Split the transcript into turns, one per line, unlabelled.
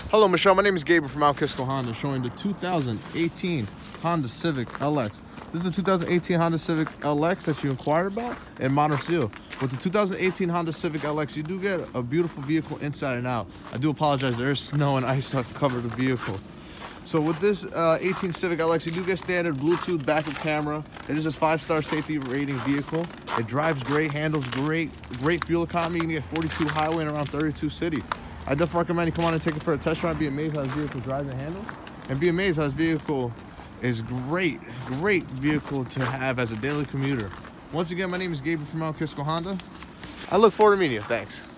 Hello, Michelle. My name is Gabriel from Mount Kisco Honda, showing the 2018 Honda Civic LX. This is the 2018 Honda Civic LX that you inquired about in Montreal. With the 2018 Honda Civic LX, you do get a beautiful vehicle inside and out. I do apologize, there is snow and ice that covered the vehicle. So with this 18 Civic LX, you do get standard Bluetooth backup camera. It is a 5-star safety rating vehicle. It drives great, handles great, great fuel economy. You can get 42 highway and around 32 city. I definitely recommend you come on and take it for a test drive. Be amazed how this vehicle drives and handles. And be amazed how this vehicle is great vehicle to have as a daily commuter. Once again, my name is Gabriel from Mount Kisco Honda. I look forward to meeting you. Thanks.